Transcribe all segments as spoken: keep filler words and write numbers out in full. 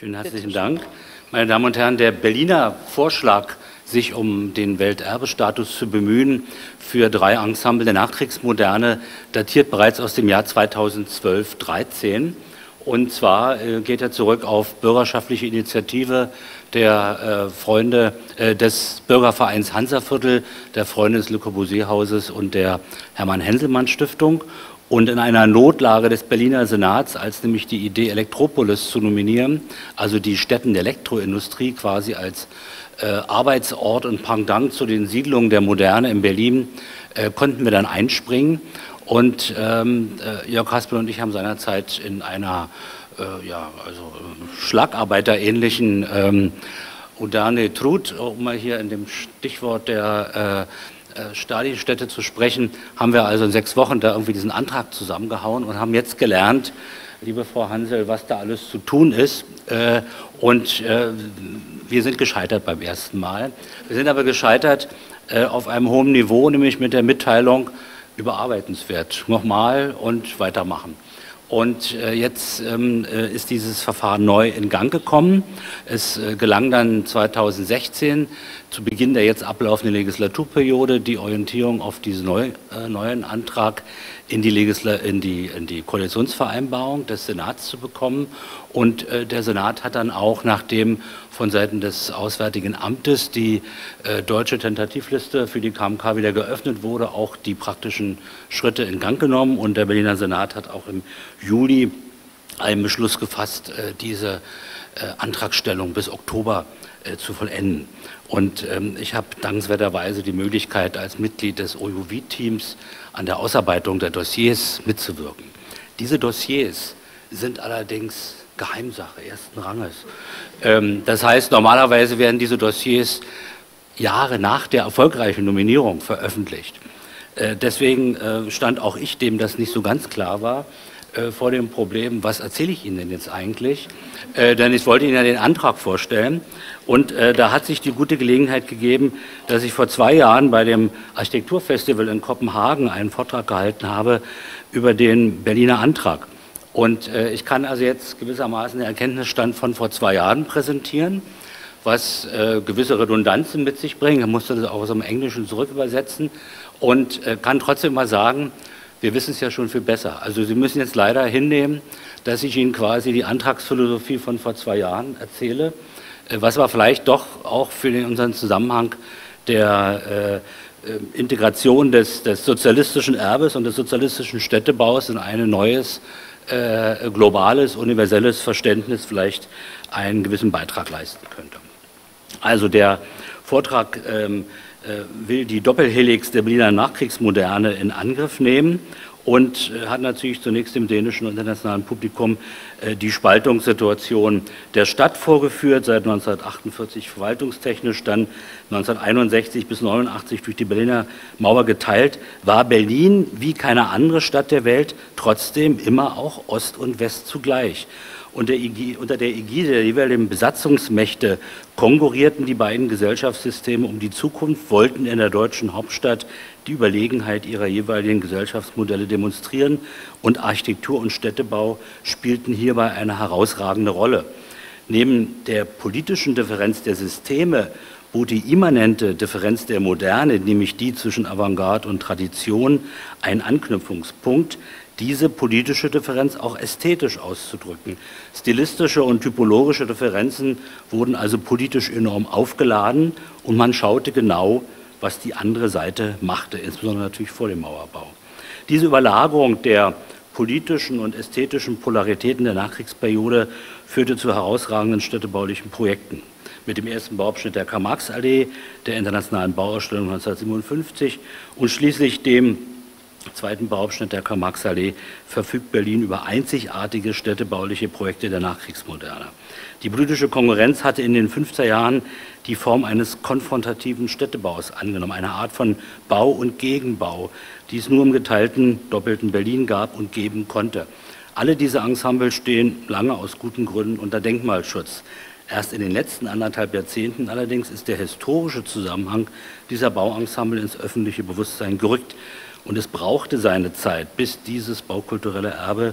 Vielen herzlichen Dank. Meine Damen und Herren, der Berliner Vorschlag, sich um den Welterbestatus zu bemühen für drei Ensemble der Nachkriegsmoderne, datiert bereits aus dem Jahr zweitausendzwölf dreizehn. Und zwar äh, geht er zurück auf bürgerschaftliche Initiative der äh, Freunde äh, des Bürgervereins Hansaviertel, der Freunde des Le Corbusier-Hauses und der Hermann-Henselmann-Stiftung. Und in einer Notlage des Berliner Senats, als nämlich die Idee, Elektropolis zu nominieren, also die Stätten der Elektroindustrie quasi als äh, Arbeitsort und Pendant zu den Siedlungen der Moderne in Berlin, äh, konnten wir dann einspringen. Und ähm, äh, Jörg Haspel und ich haben seinerzeit in einer äh, ja, also, äh, Schlagarbeiterähnlichen ähm, Udane Trud, um mal hier in dem Stichwort der äh, Stadienstätte zu sprechen, haben wir also in sechs Wochen da irgendwie diesen Antrag zusammengehauen und haben jetzt gelernt, liebe Frau Hansel, was da alles zu tun ist. Und wir sind gescheitert beim ersten Mal. Wir sind aber gescheitert auf einem hohen Niveau, nämlich mit der Mitteilung überarbeitenswert. Nochmal und weitermachen. Und äh, jetzt ähm, äh, ist dieses Verfahren neu in Gang gekommen. Es äh, gelang dann zweitausendsechzehn, zu Beginn der jetzt ablaufenden Legislaturperiode, die Orientierung auf diesen neu, äh, neuen Antrag in die, Legisla in, die, in die Koalitionsvereinbarung des Senats zu bekommen. Und äh, der Senat hat dann auch, nachdem von Seiten des Auswärtigen Amtes die äh, deutsche Tentativliste für die K M K wieder geöffnet wurde, auch die praktischen Schritte in Gang genommen. Und der Berliner Senat hat auch im Juli einen Beschluss gefasst, äh, diese äh, Antragstellung bis Oktober äh, zu vollenden. Und ähm, ich habe dankenswerterweise die Möglichkeit, als Mitglied des O U V-Teams an der Ausarbeitung der Dossiers mitzuwirken. Diese Dossiers sind allerdings Geheimsache ersten Ranges. Ähm, das heißt, normalerweise werden diese Dossiers Jahre nach der erfolgreichen Nominierung veröffentlicht. Äh, deswegen äh, stand auch ich, dem das nicht so ganz klar war, äh, vor dem Problem, was erzähle ich Ihnen denn jetzt eigentlich? Äh, denn ich wollte Ihnen ja den Antrag vorstellen. Und äh, da hat sich die gute Gelegenheit gegeben, dass ich vor zwei Jahren bei dem Architekturfestival in Kopenhagen einen Vortrag gehalten habe über den Berliner Antrag. Und äh, ich kann also jetzt gewissermaßen den Erkenntnisstand von vor zwei Jahren präsentieren, was äh, gewisse Redundanzen mit sich bringt. Ich musste das auch aus dem Englischen zurück übersetzen und äh, kann trotzdem mal sagen, wir wissen es ja schon viel besser. Also Sie müssen jetzt leider hinnehmen, dass ich Ihnen quasi die Antragsphilosophie von vor zwei Jahren erzähle, äh, was aber vielleicht doch auch für den, unseren Zusammenhang der äh, äh, Integration des, des sozialistischen Erbes und des sozialistischen Städtebaus in ein neues Äh, globales, universelles Verständnis vielleicht einen gewissen Beitrag leisten könnte. Also der Vortrag ähm, äh, will die Doppelhelix der Berliner Nachkriegsmoderne in Angriff nehmen und äh, hat natürlich zunächst dem dänischen und internationalen Publikum äh, die Spaltungssituation der Stadt vorgeführt, seit neunzehnhundertachtundvierzig verwaltungstechnisch, dann neunzehnhunderteinundsechzig bis neunundachtzig durch die Berliner Mauer geteilt, war Berlin wie keine andere Stadt der Welt trotzdem immer auch Ost und West zugleich. Unter, unter der Ägide der jeweiligen Besatzungsmächte konkurrierten die beiden Gesellschaftssysteme um die Zukunft, wollten in der deutschen Hauptstadt die Überlegenheit ihrer jeweiligen Gesellschaftsmodelle demonstrieren und Architektur und Städtebau spielten hierbei eine herausragende Rolle. Neben der politischen Differenz der Systeme bot die immanente Differenz der Moderne, nämlich die zwischen Avantgarde und Tradition, einen Anknüpfungspunkt, diese politische Differenz auch ästhetisch auszudrücken. Stilistische und typologische Differenzen wurden also politisch enorm aufgeladen und man schaute genau, was die andere Seite machte, insbesondere natürlich vor dem Mauerbau. Diese Überlagerung der politischen und ästhetischen Polaritäten der Nachkriegsperiode führte zu herausragenden städtebaulichen Projekten. Mit dem ersten Bauabschnitt der Karl-Marx-Allee, der Internationalen Bauausstellung neunzehnhundertsiebenundfünfzig und schließlich dem zweiten Bauabschnitt der Karl-Marx-Allee verfügt Berlin über einzigartige städtebauliche Projekte der Nachkriegsmoderne. Die politische Konkurrenz hatte in den fünfziger Jahren die Form eines konfrontativen Städtebaus angenommen, eine Art von Bau und Gegenbau, die es nur im geteilten, doppelten Berlin gab und geben konnte. Alle diese Ensembles stehen lange aus guten Gründen unter Denkmalschutz. Erst in den letzten anderthalb Jahrzehnten allerdings ist der historische Zusammenhang dieser Bauensemble ins öffentliche Bewusstsein gerückt. Und es brauchte seine Zeit, bis dieses baukulturelle Erbe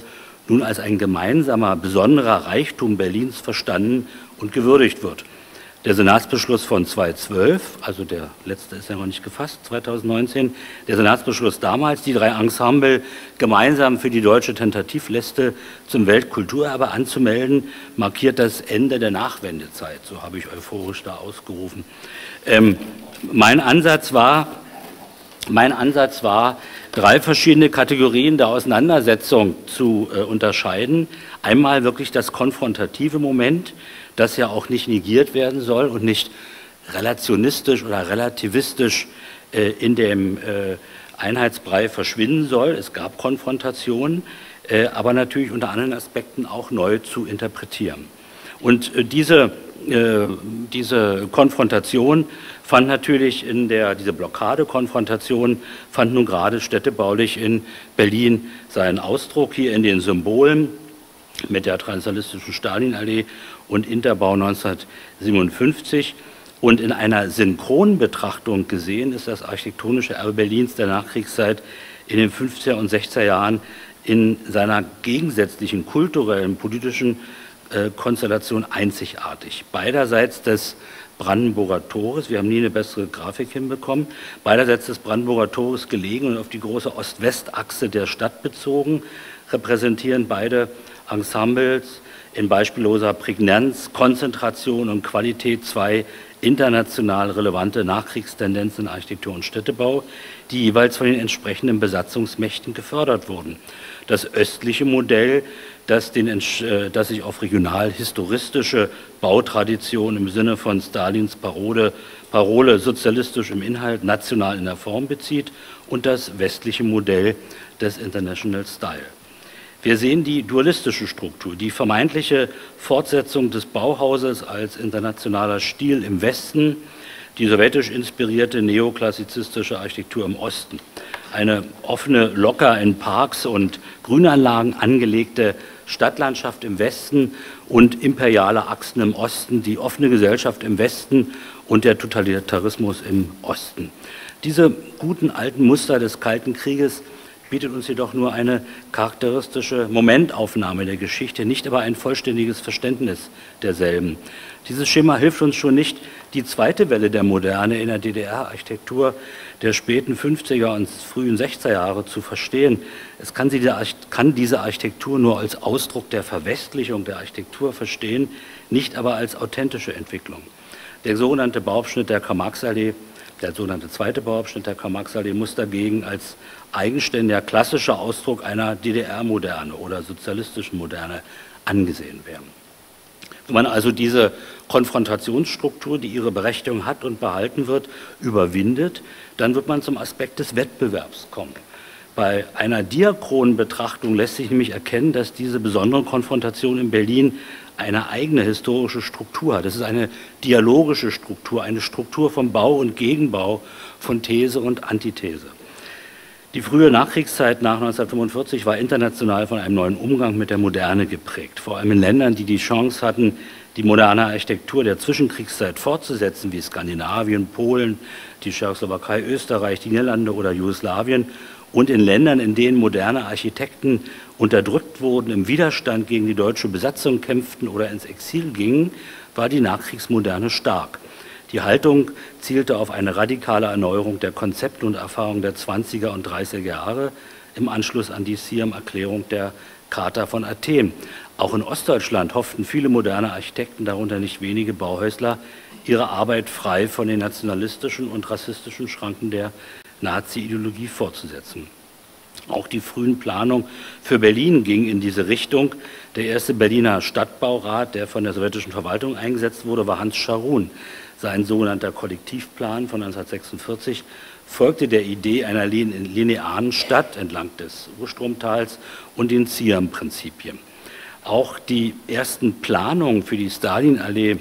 nun als ein gemeinsamer, besonderer Reichtum Berlins verstanden und gewürdigt wird. Der Senatsbeschluss von zweitausendzwölf, also der letzte ist ja noch nicht gefasst, zweitausendneunzehn, der Senatsbeschluss damals, die drei Ensemble gemeinsam für die deutsche Tentativliste zum Weltkulturerbe anzumelden, markiert das Ende der Nachwendezeit, so habe ich euphorisch da ausgerufen. Ähm, mein Ansatz war, mein Ansatz war, drei verschiedene Kategorien der Auseinandersetzung zu äh, unterscheiden. Einmal wirklich das konfrontative Moment, das ja auch nicht negiert werden soll und nicht relationistisch oder relativistisch äh, in dem äh, Einheitsbrei verschwinden soll. Es gab Konfrontationen, äh, aber natürlich unter anderen Aspekten auch neu zu interpretieren. Und äh, diese, äh, diese Konfrontation fand natürlich in der, diese Blockade-Konfrontation fand nun gerade städtebaulich in Berlin seinen Ausdruck, hier in den Symbolen mit der traditionalistischen Stalinallee und Interbau neunzehnhundertsiebenundfünfzig. Und in einer Synchronbetrachtung gesehen ist das architektonische Erbe Berlins der Nachkriegszeit in den fünfziger und sechziger Jahren in seiner gegensätzlichen kulturellen, politischen äh, Konstellation einzigartig. Beiderseits des Brandenburger Tores, wir haben nie eine bessere Grafik hinbekommen, beiderseits des Brandenburger Tores gelegen und auf die große Ost-West-Achse der Stadt bezogen, repräsentieren beide Ensembles in beispielloser Prägnanz, Konzentration und Qualität zwei international relevante Nachkriegstendenzen in Architektur und Städtebau, die jeweils von den entsprechenden Besatzungsmächten gefördert wurden. Das östliche Modell, das, den, das sich auf regional-historistische Bautradition im Sinne von Stalins Parole, Parole sozialistisch im Inhalt, national in der Form bezieht, und das westliche Modell des International Style. Wir sehen die dualistische Struktur, die vermeintliche Fortsetzung des Bauhauses als internationaler Stil im Westen, die sowjetisch inspirierte neoklassizistische Architektur im Osten, eine offene, locker in Parks und Grünanlagen angelegte Stadtlandschaft im Westen und imperiale Achsen im Osten, die offene Gesellschaft im Westen und der Totalitarismus im Osten. Diese guten alten Muster des Kalten Krieges bietet uns jedoch nur eine charakteristische Momentaufnahme der Geschichte, nicht aber ein vollständiges Verständnis derselben. Dieses Schema hilft uns schon nicht, die zweite Welle der Moderne in der D D R-Architektur der späten fünfziger und frühen sechziger Jahre zu verstehen. Es kann, sie, kann diese Architektur nur als Ausdruck der Verwestlichung der Architektur verstehen, nicht aber als authentische Entwicklung. Der sogenannte Bauabschnitt der Karl-Marx-Allee, der sogenannte zweite Bauabschnitt der Karl-Marx-Allee muss dagegen als eigenständiger klassischer Ausdruck einer D D R-Moderne oder sozialistischen Moderne angesehen werden. Wenn man also diese Konfrontationsstruktur, die ihre Berechtigung hat und behalten wird, überwindet, dann wird man zum Aspekt des Wettbewerbs kommen. Bei einer diachronen Betrachtung lässt sich nämlich erkennen, dass diese besondere Konfrontation in Berlin eine eigene historische Struktur hat. Das ist eine dialogische Struktur, eine Struktur von Bau und Gegenbau, von These und Antithese. Die frühe Nachkriegszeit nach neunzehnhundertfünfundvierzig war international von einem neuen Umgang mit der Moderne geprägt, vor allem in Ländern, die die Chance hatten, die moderne Architektur der Zwischenkriegszeit fortzusetzen, wie Skandinavien, Polen, die Tschechoslowakei, Österreich, die Niederlande oder Jugoslawien, und in Ländern, in denen moderne Architekten unterdrückt wurden, im Widerstand gegen die deutsche Besatzung kämpften oder ins Exil gingen, war die Nachkriegsmoderne stark. Die Haltung zielte auf eine radikale Erneuerung der Konzepte und Erfahrungen der zwanziger und dreißiger Jahre im Anschluss an die Sierm-Erklärung der Charta von Athen. Auch in Ostdeutschland hofften viele moderne Architekten, darunter nicht wenige Bauhäusler, ihre Arbeit frei von den nationalistischen und rassistischen Schranken der Nazi-Ideologie fortzusetzen. Auch die frühen Planungen für Berlin gingen in diese Richtung. Der erste Berliner Stadtbaurat, der von der sowjetischen Verwaltung eingesetzt wurde, war Hans Scharoun. Sein sogenannter Kollektivplan von neunzehnhundertsechsundvierzig folgte der Idee einer linearen Stadt entlang des Urstromtals und den Sierm-Prinzipien. Auch die ersten Planungen für die Stalinallee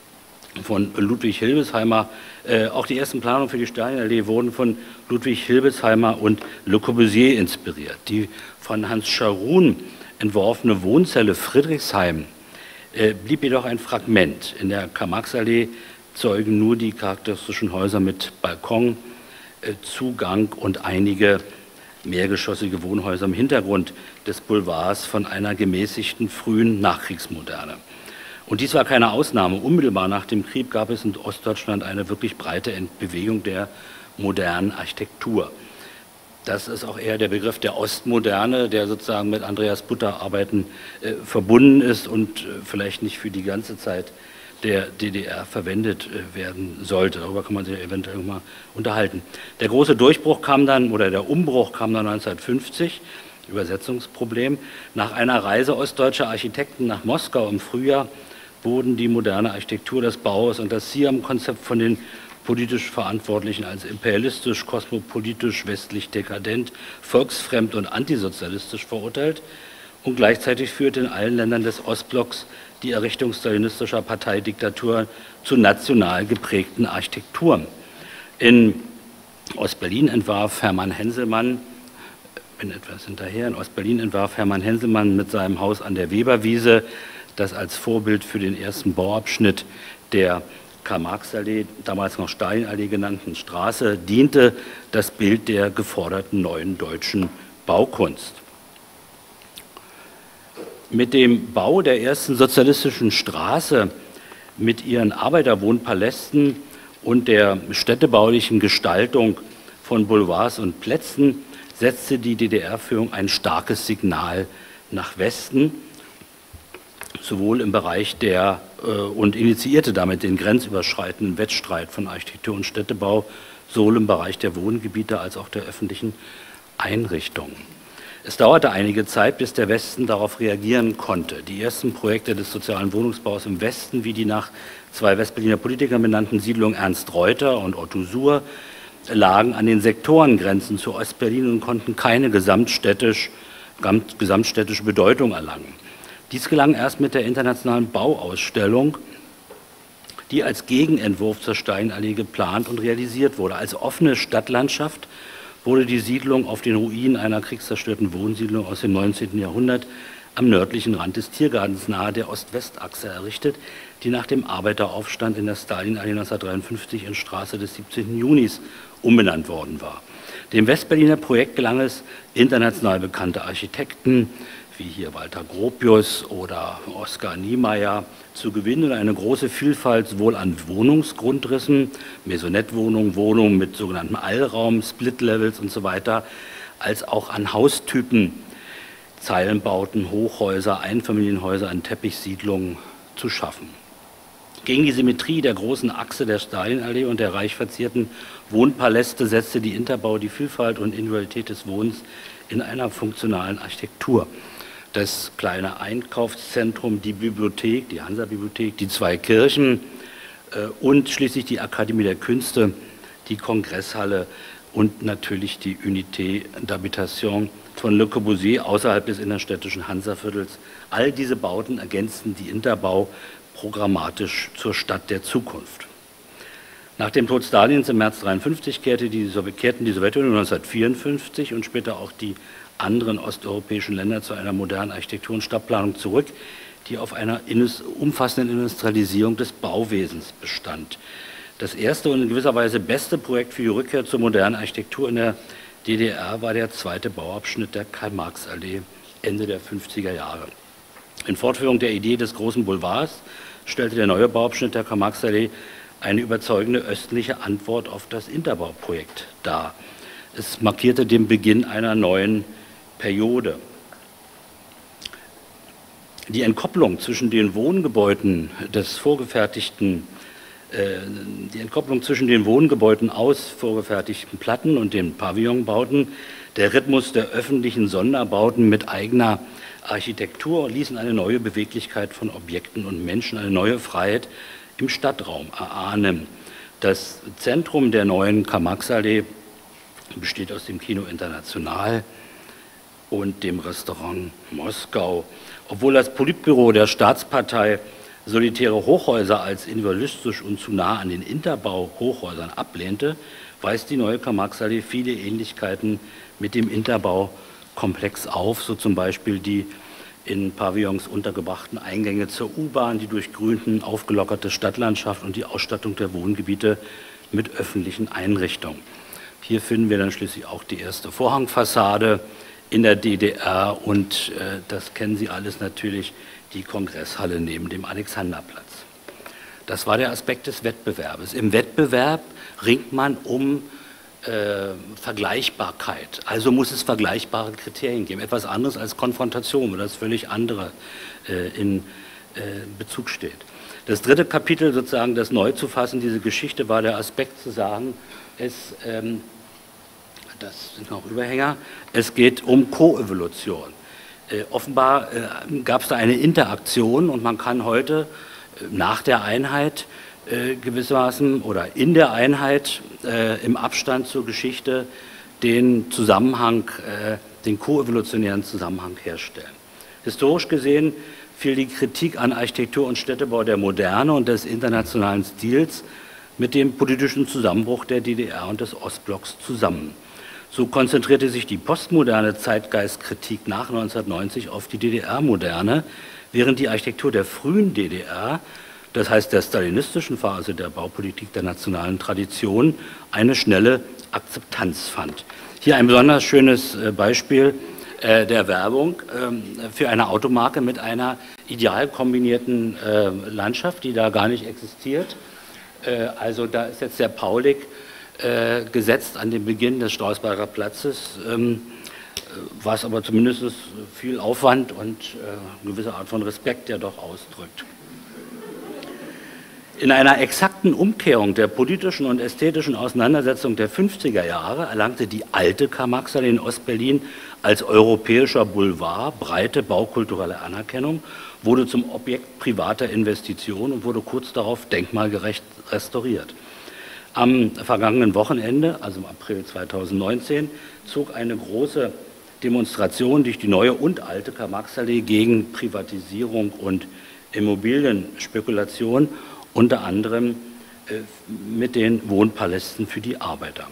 von Ludwig Hilbesheimer, äh, auch die ersten Planungen für die Stalinallee wurden von Ludwig Hilbesheimer und Le Corbusier inspiriert. Die von Hans Scharoun entworfene Wohnzelle Friedrichshain äh, blieb jedoch ein Fragment. In der Karl-Marx-Allee zeugen nur die charakteristischen Häuser mit Balkon, äh, Zugang und einige mehrgeschossige Wohnhäuser im Hintergrund des Boulevards von einer gemäßigten frühen Nachkriegsmoderne. Und dies war keine Ausnahme. Unmittelbar nach dem Krieg gab es in Ostdeutschland eine wirklich breite Bewegung der modernen Architektur. Das ist auch eher der Begriff der Ostmoderne, der sozusagen mit Andreas Butter Arbeiten äh, verbunden ist und äh, vielleicht nicht für die ganze Zeit der D D R verwendet äh, werden sollte. Darüber kann man sich eventuell mal unterhalten. Der große Durchbruch kam dann, oder der Umbruch kam dann neunzehnhundertfünfzig, Übersetzungsproblem. Nach einer Reise ostdeutscher Architekten nach Moskau im Frühjahr wurden die moderne Architektur des Bauhaus und das Siam-Konzept von den politisch Verantwortlichen als imperialistisch, kosmopolitisch, westlich dekadent, volksfremd und antisozialistisch verurteilt und gleichzeitig führte in allen Ländern des Ostblocks die Errichtung stalinistischer Parteidiktatur zu national geprägten Architekturen. In Ostberlin entwarf Hermann Henselmann, bin etwas hinterher, in Ostberlin entwarf Hermann Henselmann mit seinem Haus an der Weberwiese, das als Vorbild für den ersten Bauabschnitt der Karl-Marx-Allee, damals noch Stalinallee genannten Straße, diente, das Bild der geforderten neuen deutschen Baukunst. Mit dem Bau der ersten sozialistischen Straße, mit ihren Arbeiterwohnpalästen und der städtebaulichen Gestaltung von Boulevards und Plätzen setzte die D D R-Führung ein starkes Signal nach Westen, sowohl im Bereich der äh, und initiierte damit den grenzüberschreitenden Wettstreit von Architektur und Städtebau, sowohl im Bereich der Wohngebiete als auch der öffentlichen Einrichtungen. Es dauerte einige Zeit, bis der Westen darauf reagieren konnte. Die ersten Projekte des sozialen Wohnungsbaus im Westen, wie die nach zwei Westberliner Politikern benannten Siedlungen Ernst Reuter und Otto Suhr, lagen an den Sektorengrenzen zu Ostberlin und konnten keine gesamtstädtisch, gesamtstädtische Bedeutung erlangen. Dies gelang erst mit der internationalen Bauausstellung, die als Gegenentwurf zur Stalinallee geplant und realisiert wurde. Als offene Stadtlandschaft wurde die Siedlung auf den Ruinen einer kriegszerstörten Wohnsiedlung aus dem neunzehnten Jahrhundert am nördlichen Rand des Tiergartens nahe der Ost-West-Achse errichtet, die nach dem Arbeiteraufstand in der Stalinallee neunzehnhundertdreiundfünfzig in Straße des siebzehnten Junis umbenannt worden war. Dem Westberliner Projekt gelang es, international bekannte Architekten wie hier Walter Gropius oder Oskar Niemeyer zu gewinnen und eine große Vielfalt sowohl an Wohnungsgrundrissen, Maisonette-Wohnungen, Wohnungen mit sogenanntem Allraum, Split-Levels und so weiter, als auch an Haustypen, Zeilenbauten, Hochhäuser, Einfamilienhäuser, an Teppichsiedlungen zu schaffen. Gegen die Symmetrie der großen Achse der Stalinallee und der reich verzierten Wohnpaläste setzte die Interbau die Vielfalt und Individualität des Wohnens in einer funktionalen Architektur. Das kleine Einkaufszentrum, die Bibliothek, die Hansa-Bibliothek, die zwei Kirchen äh, und schließlich die Akademie der Künste, die Kongresshalle und natürlich die Unité d'Habitation von Le Corbusier außerhalb des innerstädtischen Hansaviertels. All diese Bauten ergänzten die Interbau programmatisch zur Stadt der Zukunft. Nach dem Tod Stalins im März neunzehnhundertdreiundfünfzig kehrte die, kehrten die Sowjetunion neunzehnhundertvierundfünfzig und später auch die anderen osteuropäischen Länder zu einer modernen Architektur- und Stadtplanung zurück, die auf einer umfassenden Industrialisierung des Bauwesens bestand. Das erste und in gewisser Weise beste Projekt für die Rückkehr zur modernen Architektur in der D D R war der zweite Bauabschnitt der Karl-Marx-Allee Ende der fünfziger Jahre. In Fortführung der Idee des großen Boulevards stellte der neue Bauabschnitt der Karl-Marx-Allee eine überzeugende östliche Antwort auf das Interbauprojekt dar. Es markierte den Beginn einer neuen Periode. Die Entkopplung zwischen den Wohngebäuden des vorgefertigten, äh, die Entkopplung zwischen den Wohngebäuden aus vorgefertigten Platten und den Pavillonbauten, der Rhythmus der öffentlichen Sonderbauten mit eigener Architektur ließen eine neue Beweglichkeit von Objekten und Menschen, eine neue Freiheit im Stadtraum erahnen. Das Zentrum der neuen Karl-Marx-Allee besteht aus dem Kino International und dem Restaurant Moskau. Obwohl das Politbüro der Staatspartei solitäre Hochhäuser als individualistisch und zu nah an den Interbau-Hochhäusern ablehnte, weist die neue Karl-Marx-Allee viele Ähnlichkeiten mit dem Interbaukomplex auf, so zum Beispiel die in Pavillons untergebrachten Eingänge zur U-Bahn, die durchgrünten, aufgelockerte Stadtlandschaft und die Ausstattung der Wohngebiete mit öffentlichen Einrichtungen. Hier finden wir dann schließlich auch die erste Vorhangfassade in der D D R und äh, das kennen Sie alles natürlich, die Kongresshalle neben dem Alexanderplatz. Das war der Aspekt des Wettbewerbes. Im Wettbewerb ringt man um äh, Vergleichbarkeit, also muss es vergleichbare Kriterien geben, etwas anderes als Konfrontation, wo das völlig andere äh, in äh, Bezug steht. Das dritte Kapitel, sozusagen das neu zu fassen, diese Geschichte, war der Aspekt zu sagen, es, ähm, das sind noch Überhänger, es geht um Koevolution. Äh, offenbar äh, gab es da eine Interaktion und man kann heute äh, nach der Einheit äh, gewissermaßen oder in der Einheit äh, im Abstand zur Geschichte den Zusammenhang, äh, den koevolutionären Zusammenhang herstellen. Historisch gesehen fiel die Kritik an Architektur und Städtebau der Moderne und des internationalen Stils mit dem politischen Zusammenbruch der D D R und des Ostblocks zusammen. So konzentrierte sich die postmoderne Zeitgeistkritik nach neunzehnhundertneunzig auf die D D R-Moderne, während die Architektur der frühen D D R, das heißt der stalinistischen Phase der Baupolitik der nationalen Tradition, eine schnelle Akzeptanz fand. Hier ein besonders schönes Beispiel der Werbung für eine Automarke mit einer ideal kombinierten Landschaft, die da gar nicht existiert. Also da ist jetzt der Paulik gesetzt an den Beginn des Strausbacher Platzes, was aber zumindest viel Aufwand und eine gewisse Art von Respekt ja doch ausdrückt. In einer exakten Umkehrung der politischen und ästhetischen Auseinandersetzung der fünfziger Jahre erlangte die alte Karl-Marx-Allee in Ostberlin als europäischer Boulevard breite baukulturelle Anerkennung, wurde zum Objekt privater Investitionen und wurde kurz darauf denkmalgerecht restauriert. Am vergangenen Wochenende, also im April zweitausendneunzehn, zog eine große Demonstration durch die neue und alte Karl-Marx-Allee gegen Privatisierung und Immobilienspekulation, unter anderem äh, mit den Wohnpalästen für die Arbeiter.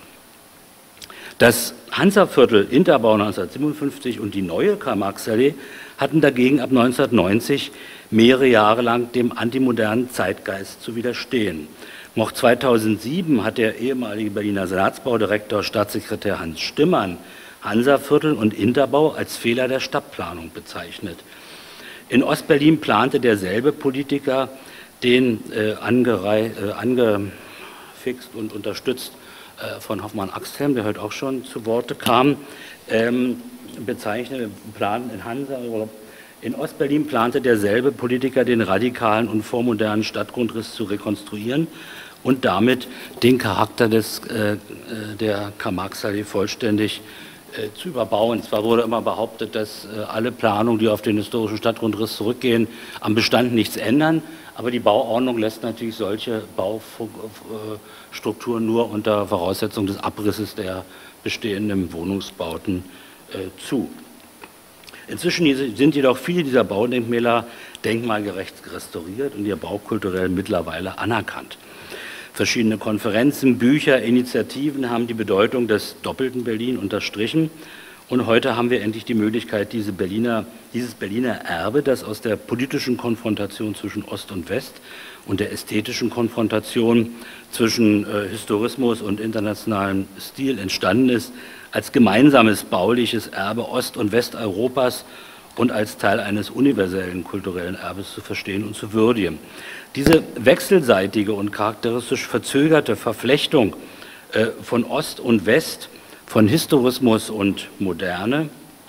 Das Hansaviertel Interbau neunzehnhundertsiebenundfünfzig und die neue Karl-Marx-Allee hatten dagegen ab neunzehnhundertneunzig mehrere Jahre lang dem antimodernen Zeitgeist zu widerstehen. Noch zweitausendsieben hat der ehemalige Berliner Senatsbaudirektor, Staatssekretär Hans Stimmern, Hansaviertel und Interbau als Fehler der Stadtplanung bezeichnet. In Ostberlin plante derselbe Politiker, den äh, angerei, äh, angefixt und unterstützt äh, von Hoffmann Axthelm, der heute auch schon zu Worte kam, ähm, bezeichnete Plan in Hansa. In Ostberlin plante derselbe Politiker, den radikalen und vormodernen Stadtgrundriss zu rekonstruieren und damit den Charakter des, äh, der Karl-Marx-Allee vollständig äh, zu überbauen. Zwar wurde immer behauptet, dass äh, alle Planungen, die auf den historischen Stadtgrundriss zurückgehen, am Bestand nichts ändern, aber die Bauordnung lässt natürlich solche Baustrukturen nur unter Voraussetzung des Abrisses der bestehenden Wohnungsbauten äh, zu. Inzwischen sind jedoch viele dieser Baudenkmäler denkmalgerecht restauriert und ihr baukulturell mittlerweile anerkannt. Verschiedene Konferenzen, Bücher, Initiativen haben die Bedeutung des doppelten Berlin unterstrichen. Und heute haben wir endlich die Möglichkeit, diese Berliner, dieses Berliner Erbe, das aus der politischen Konfrontation zwischen Ost und West und der ästhetischen Konfrontation zwischen äh, Historismus und internationalem Stil entstanden ist, als gemeinsames bauliches Erbe Ost- und Westeuropas und als Teil eines universellen kulturellen Erbes zu verstehen und zu würdigen. Diese wechselseitige und charakteristisch verzögerte Verflechtung äh, von Ost und West, von Historismus und Moderne,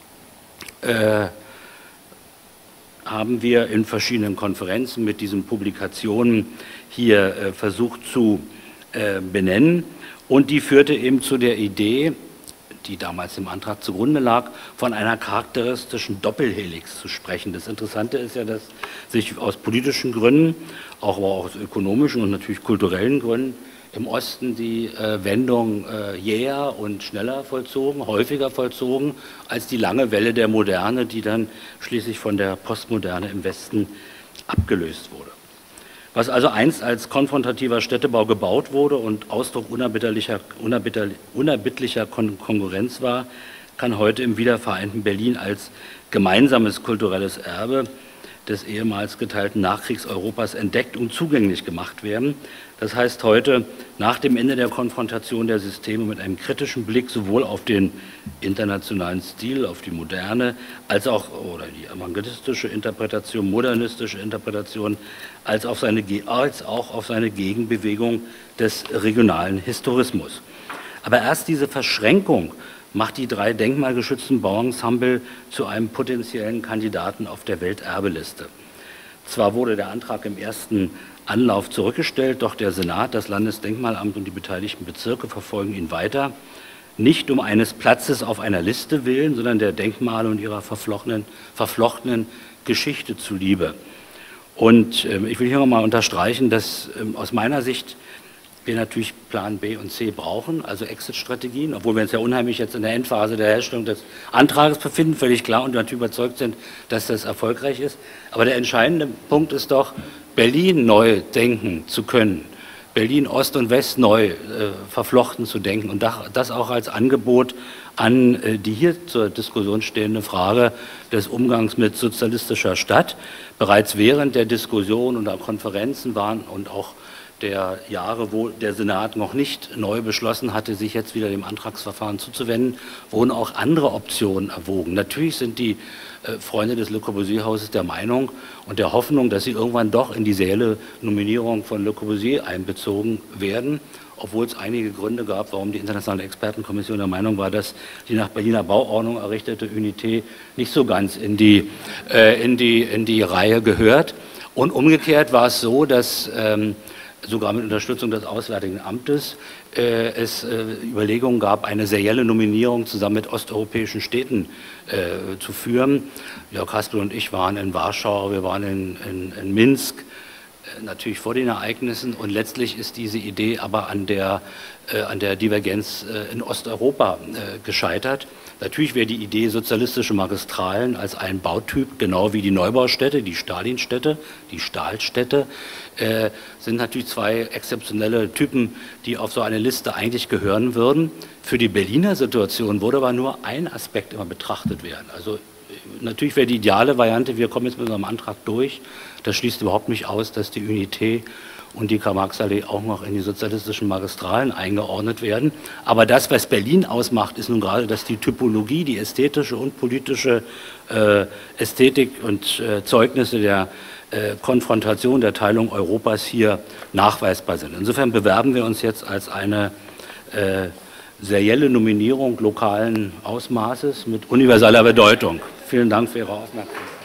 äh, haben wir in verschiedenen Konferenzen mit diesen Publikationen hier äh, versucht zu äh, benennen. Und die führte eben zu der Idee, die damals im Antrag zugrunde lag, von einer charakteristischen Doppelhelix zu sprechen. Das Interessante ist ja, dass sich aus politischen Gründen, auch aber auch aus ökonomischen und natürlich kulturellen Gründen, im Osten die äh, Wendung äh, jäher und schneller vollzogen, häufiger vollzogen, als die lange Welle der Moderne, die dann schließlich von der Postmoderne im Westen abgelöst wurde. Was also einst als konfrontativer Städtebau gebaut wurde und Ausdruck unerbittlicher, unerbittlicher, unerbittlicher Kon Konkurrenz war, kann heute im wiedervereinten Berlin als gemeinsames kulturelles Erbe des ehemals geteilten Nachkriegseuropas entdeckt und zugänglich gemacht werden. Das heißt heute, nach dem Ende der Konfrontation der Systeme mit einem kritischen Blick sowohl auf den internationalen Stil, auf die Moderne, als auch oder die avantgardistische Interpretation, modernistische Interpretation, als, auf seine, als auch auf seine Gegenbewegung des regionalen Historismus. Aber erst diese Verschränkung macht die drei denkmalgeschützten Bauensemble zu einem potenziellen Kandidaten auf der Welterbeliste. Zwar wurde der Antrag im ersten Anlauf zurückgestellt, doch der Senat, das Landesdenkmalamt und die beteiligten Bezirke verfolgen ihn weiter, nicht um eines Platzes auf einer Liste willen, sondern der Denkmale und ihrer verflochtenen, verflochtenen Geschichte zuliebe. Und äh, ich will hier nochmal unterstreichen, dass äh, aus meiner Sicht wir natürlich Plan B und C brauchen, also Exit-Strategien, obwohl wir uns ja unheimlich jetzt in der Endphase der Herstellung des Antrags befinden, völlig klar und natürlich überzeugt sind, dass das erfolgreich ist. Aber der entscheidende Punkt ist doch, Berlin neu denken zu können, Berlin Ost und West neu äh, verflochten zu denken und das auch als Angebot an äh, die hier zur Diskussion stehende Frage des Umgangs mit sozialistischer Stadt. Bereits während der Diskussion und der Konferenzen waren und auch der Jahre, wo der Senat noch nicht neu beschlossen hatte, sich jetzt wieder dem Antragsverfahren zuzuwenden, wurden auch andere Optionen erwogen. Natürlich sind die äh, Freunde des Le Corbusier-Hauses der Meinung und der Hoffnung, dass sie irgendwann doch in die serielle Nominierung von Le Corbusier einbezogen werden, obwohl es einige Gründe gab, warum die internationale Expertenkommission der Meinung war, dass die nach Berliner Bauordnung errichtete Unité nicht so ganz in die, äh, in die, in die Reihe gehört. Und umgekehrt war es so, dass ähm, sogar mit Unterstützung des Auswärtigen Amtes äh, es äh, Überlegungen gab, eine serielle Nominierung zusammen mit osteuropäischen Städten äh, zu führen. Jörg Haspel und ich waren in Warschau, wir waren in, in, in Minsk, äh, natürlich vor den Ereignissen, und letztlich ist diese Idee aber an der, äh, an der Divergenz äh, in Osteuropa äh, gescheitert. Natürlich wäre die Idee sozialistische Magistralen als ein Bautyp, genau wie die Neubaustädte, die Stalinstädte, die Stahlstädte, äh, sind natürlich zwei exzeptionelle Typen, die auf so eine Liste eigentlich gehören würden. Für die Berliner Situation würde aber nur ein Aspekt immer betrachtet werden. Also natürlich wäre die ideale Variante, wir kommen jetzt mit unserem Antrag durch. Das schließt überhaupt nicht aus, dass die Unité und die Karl-Marx-Allee auch noch in die sozialistischen Magistralen eingeordnet werden. Aber das, was Berlin ausmacht, ist nun gerade, dass die Typologie, die ästhetische und politische äh, Ästhetik und äh, Zeugnisse der äh, Konfrontation, der Teilung Europas hier nachweisbar sind. Insofern bewerben wir uns jetzt als eine äh, serielle Nominierung lokalen Ausmaßes mit universaler Bedeutung. Vielen Dank für Ihre Aufmerksamkeit.